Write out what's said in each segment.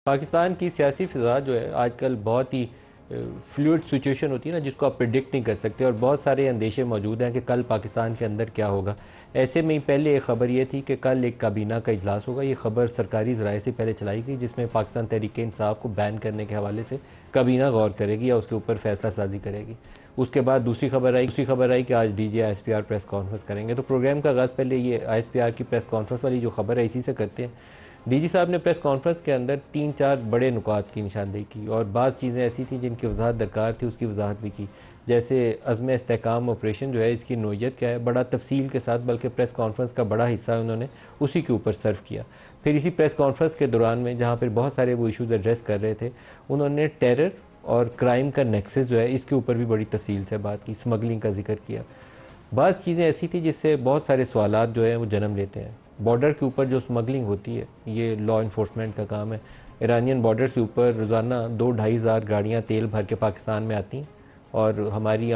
पाकिस्तान की सियासी फ़िज़ा जो है आजकल बहुत ही फ्लूइड सिचुएशन होती है ना, जिसको आप प्रिडिक्ट नहीं कर सकते, और बहुत सारे अंदेशे मौजूद हैं कि कल पाकिस्तान के अंदर क्या होगा। ऐसे में ही पहले एक ख़बर ये थी कि कल एक काबीना का इजलास होगा। ये ख़बर सरकारी ज़राए से पहले चलाई गई, जिसमें पाकिस्तान तहरीक इंसाफ को बैन करने के हवाले से काबीना गौर करेगी या उसके ऊपर फ़ैसला साजी करेगी। उसके बाद दूसरी खबर आई कि आज डीजी ISPR प्रेस कॉन्फ्रेंस करेंगे। तो प्रोग्राम का आगाज़ पहले ये ISPR की प्रेस कॉन्फ्रेंस वाली जो खबर है इसी से करते हैं। डीजी साहब ने प्रेस कॉन्फ्रेंस के अंदर 3-4 बड़े नुकात की निशानदेही की, और बाद चीज़ें ऐसी थी जिनकी वजाहत दरकार थी, उसकी वजाहत भी की। जैसे अज़्म इस्तेहकाम ऑपरेशन जो है, इसकी नोयत क्या है, बड़ा तफसील के साथ, बल्कि प्रेस कॉन्फ्रेंस का बड़ा हिस्सा उन्होंने उसी के ऊपर सर्व किया। फिर इसी प्रेस कॉन्फ्रेंस के दौरान में, जहाँ पर बहुत सारे वो इशूज़ एड्रेस कर रहे थे, उन्होंने टेरर और क्राइम का नेक्सस जो है इसके ऊपर भी बड़ी तफसील से बात की, स्मगलिंग का जिक्र किया। बाद चीज़ें ऐसी थी जिससे बहुत सारे सवालात जो हैं वो जन्म लेते हैं। बॉर्डर के ऊपर जो स्मगलिंग होती है, ये लॉ इन्फोर्समेंट का काम है। ईरानियन बॉर्डर के ऊपर रोज़ाना 2-2.5 हज़ार गाड़ियाँ तेल भर के पाकिस्तान में आती हैं, और हमारी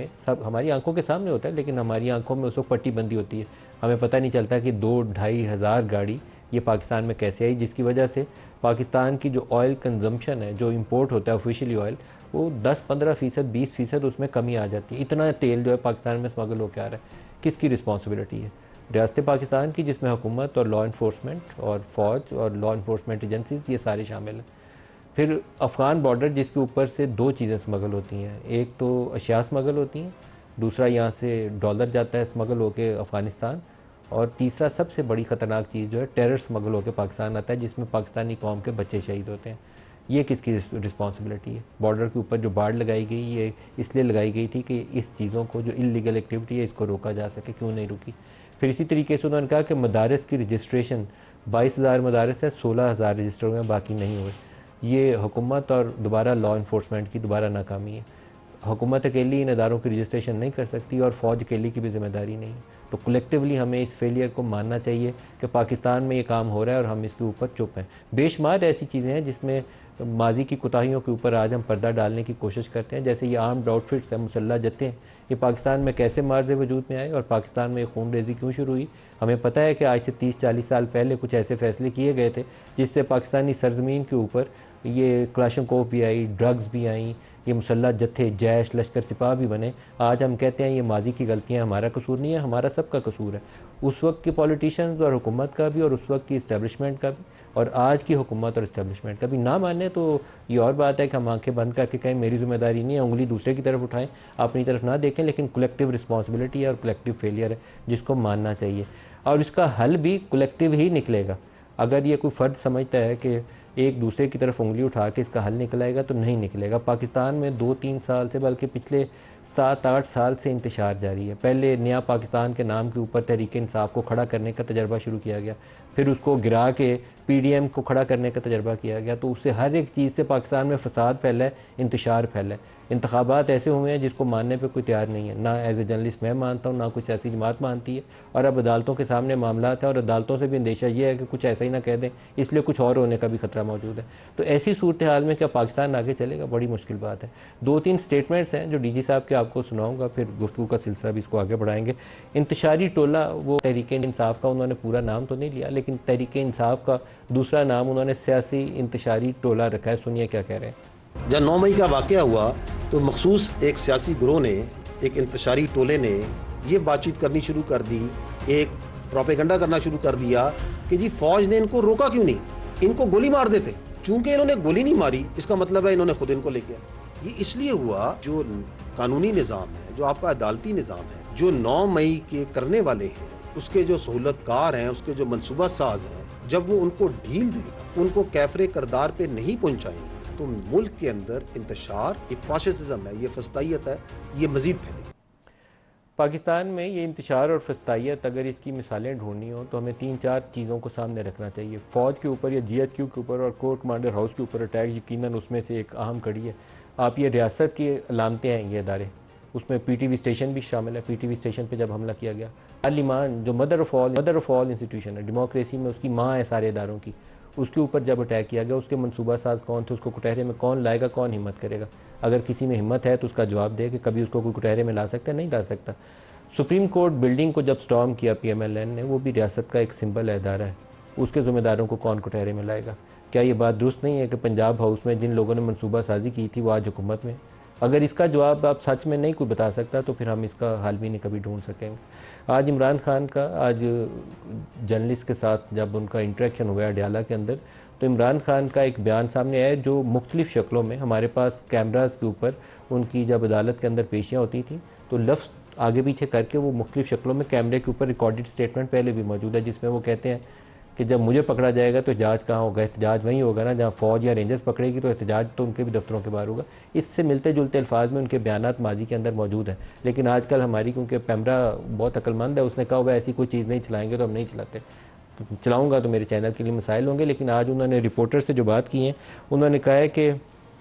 आंखों के सामने होता है, लेकिन हमारी आंखों में उस वक्त पट्टी बंदी होती है। हमें पता नहीं चलता कि 2-2.5 हज़ार गाड़ी ये पाकिस्तान में कैसे आई, जिसकी वजह से पाकिस्तान की जो ऑयल कंजम्पशन है, जो इंपोर्ट होता है ऑफिशियली ऑयल, वो 10-15%, 20% उसमें कमी आ जाती है। इतना तेल जो है पाकिस्तान में स्मगल होकर आ रहा है। किसकी रिस्पॉन्सिबिलिटी है? रियासत पाकिस्तान की, जिसमें हुकूमत और लॉ इन्फोर्समेंट और फ़ौज और लॉ इन्फोर्समेंट एजेंसीज ये सारे शामिल हैं। फिर अफ़गान बॉर्डर, जिसके ऊपर से 2 चीज़ें स्मगल होती हैं। एक तो अशिया स्मगल होती हैं, दूसरा यहाँ से डॉलर जाता है स्मगल होकर अफ़गानिस्तान, और तीसरा सबसे बड़ी ख़तरनाक चीज़ जो है टेरर स्मगल होकर पाकिस्तान आता है, जिसमें पाकिस्तानी कौम के बच्चे शहीद होते हैं। ये किसकी रिस्पॉन्सिबिलिटी है? बॉर्डर के ऊपर जो बाड़ लगाई गई, ये इसलिए लगाई गई थी कि इस चीज़ों को, जो इलीगल एक्टिविटी है, इसको रोका जा सके। क्यों नहीं रुकी? फिर इसी तरीके से उन्होंने कहा कि मदारस की रजिस्ट्रेशन 22,000 मदारस है, 16,000 रजिस्टर हुए हैं, बाकी नहीं हुए। ये हुकूमत और दोबारा लॉ इन्फोर्समेंट की दोबारा नाकामी है। हुकूमत अकेली इन इदारों की रजिस्ट्रेशन नहीं कर सकती, और फ़ौज अकेली की भी ज़िम्मेदारी नहीं है। तो कलेक्टिवली हमें इस फेलियर को मानना चाहिए कि पाकिस्तान में ये काम हो रहा है और हम इसके ऊपर चुप हैं। बेशुमार ऐसी चीज़ें हैं जिसमें माजी की कोताहियों के ऊपर आज हम पर्दा डालने की कोशिश करते हैं। जैसे ये आर्म्ड आउटफिट्स हैं, मुसल्ह जत्थे हैं, ये पाकिस्तान में कैसे मार्ज़ वजूद में आए और पाकिस्तान में खून रेज़ी क्यों शुरू हुई? हमें पता है कि आज से 30-40 साल पहले कुछ ऐसे फ़ैसले किए गए थे जिससे पाकिस्तानी सरज़मीन के ऊपर ये क्लाशनकोव भी आई, ड्रग्स भी आई, ये मुसल्ह जत्थे, जैश, लश्कर सिपाह भी बने। आज हम कहते हैं ये माजी की गलतियाँ, हमारा कसूर नहीं है, हमारा सबका कसूर है। उस वक्त के पॉलिटिशियंस और हुकूमत का भी, और उस वक्त की इस्टेब्लिशमेंट का भी, और आज की हुकूमत और इस्टेब्लिशमेंट का भी। ना माने तो ये और बात है कि हम आंखें बंद करके कहें मेरी ज़िम्मेदारी नहीं है, उंगली दूसरे की तरफ उठाएं, अपनी तरफ ना देखें, लेकिन कलेक्टिव रिस्पॉन्सिबिलिटी है और कलेक्टिव फेलियर है जिसको मानना चाहिए, और इसका हल भी कलेक्टिव ही निकलेगा। अगर ये कोई फ़र्द समझता है कि एक दूसरे की तरफ उंगली उठा के इसका हल निकलेगा, तो नहीं निकलेगा। पाकिस्तान में 2-3 साल से, बल्कि पिछले 7-8 साल से इंतशार जारी है। पहले नया पाकिस्तान के नाम के ऊपर तहरीक इंसाफ को खड़ा करने का तजर्बा शुरू किया गया, फिर उसको गिरा के PDM को खड़ा करने का तजर्बा किया गया। तो उससे हर एक चीज़ से पाकिस्तान में फसाद फैला है, इंतशार फैला है। इंतखाबात ऐसे हुए हैं जिसको मानने पे कोई तैयार नहीं है। ना एज ए जर्नलिस्ट मैं मानता हूँ, ना कोई सियासी जमात मानती है। और अब अदालतों के सामने मामला है, और अदालतों से भी अंदेशा ये है कि कुछ ऐसा ही ना कह दें, इसलिए कुछ और होने का भी खतरा मौजूद है। तो ऐसी सूरत हाल में क्या पाकिस्तान आगे चलेगा? बड़ी मुश्किल बात है। 2-3 स्टेटमेंट्स हैं जो DG साहब के आपको सुनाऊंगा, फिर गुफ्तगू का सिलसिला भी इसको आगे बढ़ाएंगे। इंतशारी टोला, वो तहरीक इंसाफ का उन्होंने पूरा नाम तो नहीं लिया, लेकिन तहरीक इंसाफ का दूसरा नाम उन्होंने सियासी इंतशारी टोला रखा है। सुनिए क्या कह रहे हैं। जब 9 मई का वाक़या हुआ तो मखसूस एक सियासी गिरोह ने, एक इंतशारी टोले ने ये बातचीत करनी शुरू कर दी, एक प्रोपेगेंडा करना शुरू कर दिया कि जी फ़ौज ने इनको रोका क्यों नहीं, इनको गोली मार देते। चूंकि इन्होंने गोली नहीं मारी, इसका मतलब है इन्होंने खुद इनको लेके आया। ये इसलिए हुआ, जो कानूनी निज़ाम है, जो आपका अदालती निज़ाम है, जो 9 मई के करने वाले हैं, उसके जो सहूलतकार हैं, उसके जो मनसूबा साज हैं, जब वो उनको ढील देगा, उनको कैफरे करदार पे नहीं पहुँचाएंगे, तो मुल्क के अंदर इंतशार, ये फाशिज्म है, ये फस्तायत है, ये मजीद फैलेगी। पाकिस्तान में ये इंतशार और फस्तायत, अगर इसकी मिसालें ढूंढनी हो तो हमें 3-4 चीज़ों को सामने रखना चाहिए। फ़ौज के ऊपर या GHQ के ऊपर और कोर कमांडर हाउस के ऊपर अटैक यकीनन उसमें से एक अहम कड़ी है। आप ये रियासत की अलामतें हैं, ये अदारे, उसमें PTV स्टेशन भी शामिल है। PTV स्टेशन पे जब हमला किया गया, पार्लिमान जो मदर ऑफ ऑल इंस्टीट्यूशन है, डेमोक्रेसी में उसकी माँ है सारे इदारों की, उसके ऊपर जब अटैक किया गया, उसके मनसूबा साज कौन थे, उसको कुटहरे में कौन लाएगा, कौन हिम्मत करेगा? अगर किसी में हिम्मत है तो उसका जवाब दे कि कभी उसको कोई कुटहरे में ला सकता है? नहीं ला सकता। सुप्रीम कोर्ट बिल्डिंग को जब स्टॉर्म किया PMLN ने, वो भी रियासत का एक सिंबल है, इदारा है, उसके ज़िम्मेदारों को कौन कुटहरे में लाएगा? क्या ये बात दुरुस्त नहीं है कि पंजाब हाउस में जिन लोगों ने मनसूबा साजी की थी वो आज हुकूमत में? अगर इसका जवाब आप सच में नहीं कोई बता सकता तो फिर हम इसका हल भी नहीं कभी ढूंढ सकेंगे। आज इमरान खान का आज जर्नलिस्ट के साथ जब उनका इंटरेक्शन हुआ अडयाला के अंदर, तो इमरान खान का एक बयान सामने आया जो मुख्तलिफ़ शक्लों में हमारे पास कैमराज के ऊपर उनकी जब अदालत के अंदर पेशियाँ होती थी तो लफ्ज़ आगे पीछे करके वो मुख्तलिफ़ शक्लों में कैमरे के ऊपर रिकॉर्डेड स्टेटमेंट पहले भी मौजूद है, जिसमें वो कहते हैं कि जब मुझे पकड़ा जाएगा तो एहतजाज कहाँ होगा? एहतजाज वहीं होगा ना जहाँ फ़ौज या रेंजर्स पकड़ेगी, तो एहतजाज तो उनके भी दफ्तरों के बाहर होगा। इससे मिलते जुलते अल्फाज में उनके बयानात माजी के अंदर मौजूद हैं। लेकिन आजकल हमारी, क्योंकि पैमरा बहुत अक्लमंद है, उसने कहा हुआ ऐसी कोई चीज़ नहीं चलाएंगे तो हम नहीं चलाते, चलाऊँगा तो मेरे चैनल के लिए मसाइल होंगे। लेकिन आज उन्होंने रिपोर्टर से जो बात की है, उन्होंने कहा है कि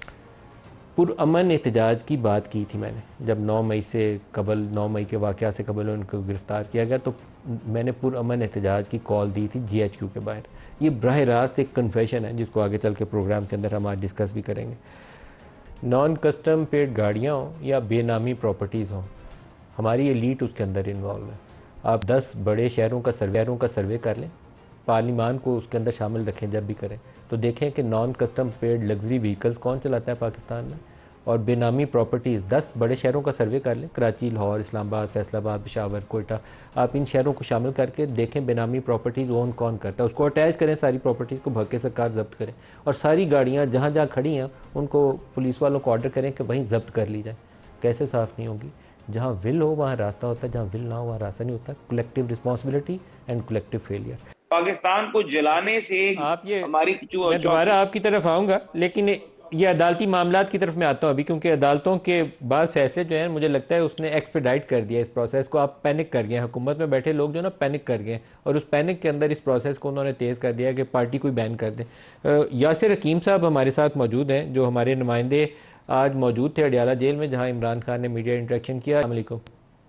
पुरअमन एहतजाज की बात की थी मैंने, जब 9 मई से कबल, 9 मई के वाक़या से कबल उनको गिरफ़्तार किया गया तो मैंने पुरअमन एहतजाज की कॉल दी थी GHQ के बाहर। ये बराह रास्त एक कन्फेशन है जिसको आगे चल के प्रोग्राम के अंदर हम आज डिस्कस भी करेंगे। नॉन कस्टम पेड गाड़ियाँ हों या बेनामी प्रॉपर्टीज़ हों, हमारी एलीट उसके अंदर इन्वॉल्व है। आप 10 बड़े शहरों का सर्वे कर लें, पार्लिमान को उसके अंदर शामिल रखें जब भी करें, तो देखें कि non custom paid luxury vehicles कौन चलाता है पाकिस्तान में, और बेनामी प्रॉपर्टीज़ 10 बड़े शहरों का सर्वे कर लें, कराची, लाहौर, इस्लामाबाद, फैसलाबाद, पेशावर, कोयटा, आप इन शहरों को शामिल करके देखें बेनामी प्रॉपर्टीज़ ओन कौन करता है, उसको अटैच करें, सारी प्रॉपर्टीज़ को भग के सरकार जब्त करें, और सारी गाड़ियाँ जहाँ जहाँ खड़ी हैं उनको पुलिस वालों को ऑर्डर करें कि वहीं जब्त कर ली जाए। कैसे साफ़ नहीं होगी? जहाँ विल हो वहाँ रास्ता होता है, जहाँ विल ना हो वहाँ रास्ता नहीं होता। Collective responsibility and collective failure. Pakistan को जलाने से आप ये हमारी मैं दोबारा आपकी तरफ आऊँगा, लेकिन ये अदालती मामलात की तरफ मैं आता हूँ अभी, क्योंकि अदालतों के बाद फैसले जो हैं मुझे लगता है उसने एक्सपेडाइट कर दिया इस प्रोसेस को। आप पैनिक कर गए हैं, हुकूमत में बैठे लोग जो ना पैनिक कर गए हैं, और उस पैनिक के अंदर इस प्रोसेस को उन्होंने तेज़ कर दिया कि पार्टी कोई बैन कर दे। यासिर हकीम साहब हमारे साथ मौजूद हैं, जो हमारे नुमाइंदे आज मौजूद थे अडयाला जेल में जहाँ इमरान खान ने मीडिया इंटरेक्शन किया। अस्सलाम वालेकुम।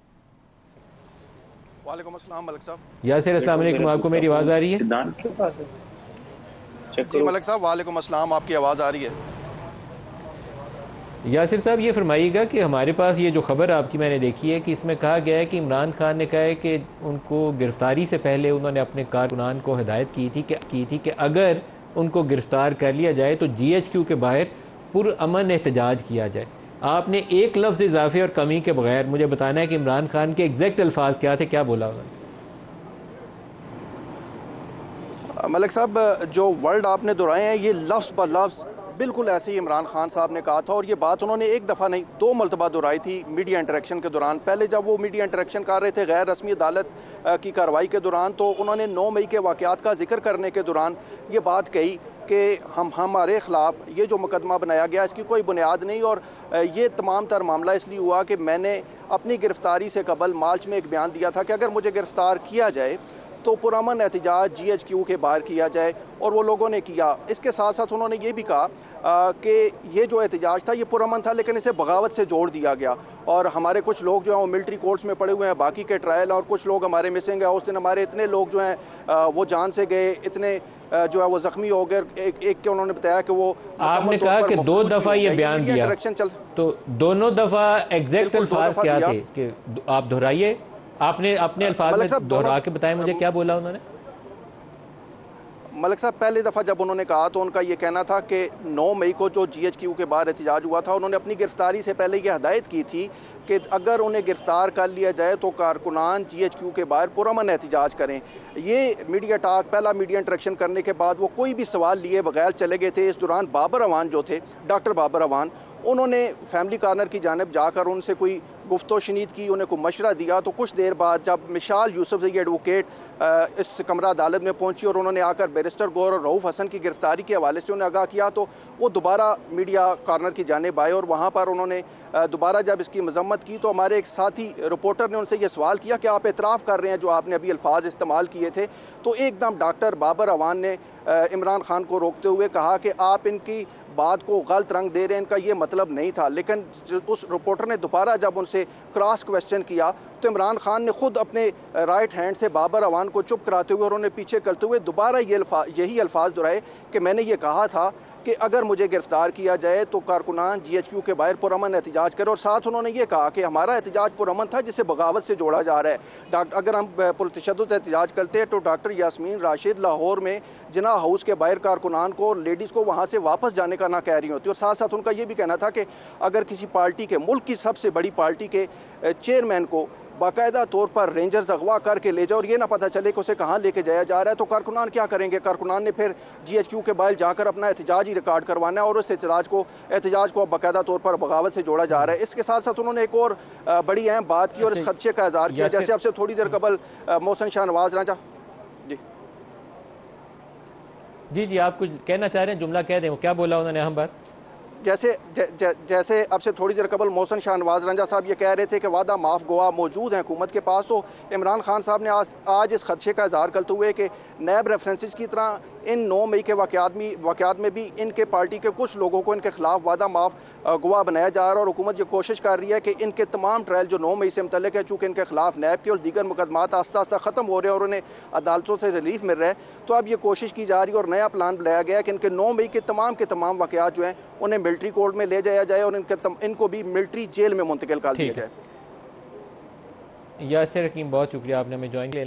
वालेकुम अस्सलाम मलिक साहब। यासिर अस्सलाम वालेकुम, आपको मेरी आवाज़ आ रही है? जी मलिक साहब, वालेकुम अस्सलाम, आपकी आवाज़ आ रही है। यासिर साहब ये फरमाइएगा कि हमारे पास ये जो खबर आपकी मैंने देखी है कि इसमें कहा गया है कि इमरान खान ने कहा है कि उनको गिरफ्तारी से पहले उन्होंने अपने कारकुनान को हिदायत की थी कि अगर उनको गिरफ्तार कर लिया जाए तो GHQ के बाहर पुरअमन एहतजाज किया जाए। आपने एक लफ्ज़ इजाफे और कमी के बगैर मुझे बताना है कि इमरान खान के एग्जैक्ट अल्फाज क्या थे, क्या बोला उन्होंने? मलिक साहब, जो वर्ड आपने दोहराए हैं ये लफ्ज़ ब लफ्ज़ बिल्कुल ऐसे ही इमरान खान साहब ने कहा था, और ये बात उन्होंने एक दफ़ा नहीं 2 मरतबा दोहराई थी मीडिया इंटरेक्शन के दौरान। पहले जब वो मीडिया इंटरेक्शन कर रहे थे गैर रस्मी अदालत की कार्रवाई के दौरान, तो उन्होंने 9 मई के वाक़यात का जिक्र करने के दौरान ये बात कही कि हमारे ख़िलाफ़ ये जो मुकदमा बनाया गया इसकी कोई बुनियाद नहीं, और ये तमाम तर मामला इसलिए हुआ कि मैंने अपनी गिरफ़्तारी से कबल मार्च में एक बयान दिया था कि अगर मुझे गिरफ़्तार किया जाए तो पुरअमन एहतजाज GHQ के बाहर किया जाए, और वो लोगों ने किया। इसके साथ साथ उन्होंने ये भी कहा कि ये जो एहतजाज था ये पुरअमन था, लेकिन इसे बगावत से जोड़ दिया गया, और हमारे कुछ लोग जो हैं वो मिलिट्री कोर्ट्स में पड़े हुए हैं, बाकी के ट्रायल, और कुछ लोग हमारे मिसिंग है। उस दिन हमारे इतने लोग जो हैं वो जान से गए, इतने जो है वो ज़ख्मी हो गए। एक के उन्होंने बताया कि वो, आपने कहा कि 2 दफ़ा ये बयान दिया, तो दोनों दफ़ा एग्जैक्ट अल्फाज क्या थे कि आप दोहराइए, आपने अपने अल्फाज में दोहरा के बताएं मुझे क्या बोला उन्होंने? मलिक साहब, पहली दफ़ा जब उन्होंने कहा तो उनका ये कहना था कि 9 मई को जो GHQ के बाहर एहतजाज हुआ था, उन्होंने अपनी गिरफ्तारी से पहले ये हदायत की थी कि अगर उन्हें गिरफ्तार कर लिया जाए तो कारकुनान GHQ के बाहर पुरअमन एहतजाज करें। ये मीडिया टॉक, पहला मीडिया इंटरेक्शन करने के बाद वो कोई भी सवाल लिए बगैर चले गए थे। इस दौरान बाबर अवान जो थे, डॉक्टर बाबर अवान, उन्होंने फैमिली कॉर्नर की जानिब जाकर उनसे कोई गुफ्तो शनीद की, उन्हें कोई मशवरा दिया। तो कुछ देर बाद जब मिशाल यूसुफ ये एडवोकेट इस कमरा अदालत में पहुंची और उन्होंने आकर बैरिस्टर गौर और रऊफ़ हसन की गिरफ्तारी के हवाले से उन्हें आगाह किया, तो वो दोबारा मीडिया कॉर्नर की जानिब आए, और वहाँ पर उन्होंने दोबारा जब इसकी मजम्मत की तो हमारे एक साथी रिपोर्टर ने उनसे ये सवाल किया कि आप एतराफ़ कर रहे हैं जो आपने अभी अल्फाज इस्तेमाल किए थे? तो एकदम डॉक्टर बाबर अवान ने इमरान खान को रोकते हुए कहा कि आप इनकी बात को गलत रंग दे रहे हैं, इनका ये मतलब नहीं था। लेकिन उस रिपोर्टर ने दोबारा जब उनसे क्रॉस क्वेश्चन किया तो इमरान खान ने खुद अपने राइट हैंड से बाबर अवान को चुप कराते हुए और उन्हें पीछे करते हुए दोबारा यही अल्फाज दोहराए कि मैंने ये कहा था कि अगर मुझे गिरफ्तार किया जाए तो कारकुनान GHQ के बाहर पुरअमन एहतजाज करें। और साथ उन्होंने ये कहा कि हमारा एहतजाज पुरअमन था जिसे बगावत से जोड़ा जा रहा है। अगर हम पुरतशद्दुद एहतजाज करते हैं तो डॉक्टर यास्मीन राशिद लाहौर में जिना हाउस के बाहर कारकुनान को और लेडीज़ को वहाँ से वापस जाने का ना कह रही होती। और साथ साथ उनका ये भी कहना था कि अगर किसी पार्टी के, मुल्क की सबसे बड़ी पार्टी के चेयरमैन को बाकायदा तौर पर रेंजर्स अगवा करके ले जाओ और ये ना पता चले कि उसे कहाँ लेके जाया जा रहा है, तो कारकुनान क्या करेंगे? कारकुनान ने फिर GHQ के बाहर जाकर अपना एहतजाज ही रिकॉर्ड करवाना है और उस एहतजाज को बाकायदा तौर पर बगावत से जोड़ा जा रहा है। इसके साथ साथ उन्होंने एक और बड़ी अहम बात की और इस खदशे का इज़हार किया, जैसे आपसे थोड़ी देर कबल मोहसिन शाह नवाज राजा जी आप कुछ कहना चाह रहे हैं, जुमला कह दें, वो क्या बोला उन्होंने अहम बात? जैसे अब से थोड़ी देर कबल मोहसिन शाह नवाज रंजा साहब ये कह रहे थे कि वादा माफ गवाह मौजूद हैं हुकूमत के पास, तो इमरान खान साहब ने आज इस खदशे का इजहार करते हुए कि नैब रेफरेंसेस की तरह इन 9 मई के वाक़यात में भी इनके पार्टी के कुछ लोगों को इनके खिलाफ वादा माफ गवाह बनाया जा रहा है और हुकूमत ये कोशिश कर रही है कि इनके तमाम ट्रायल जो 9 मई से मुतल्लिक है, चूँकि इनके खिलाफ नैब के और दीगर मुकदमात आस्ता आस्ता ख़त्म हो रहे हैं और उन्हें अदालतों से रिलीफ मिल रहा है, तो अब ये कोशिश की जा रही है और नया प्लान बनाया गया है कि इनके 9 मई के तमाम वाक़यात जो हैं उन्हें मिलिट्री कोर्ट में ले जाया जाए और इनको भी मिलिट्री जेल में मुंतकिल कर दिया जाए। यासिर हकीम, बहुत शुक्रिया, आपने हमें ज्वाइन किया।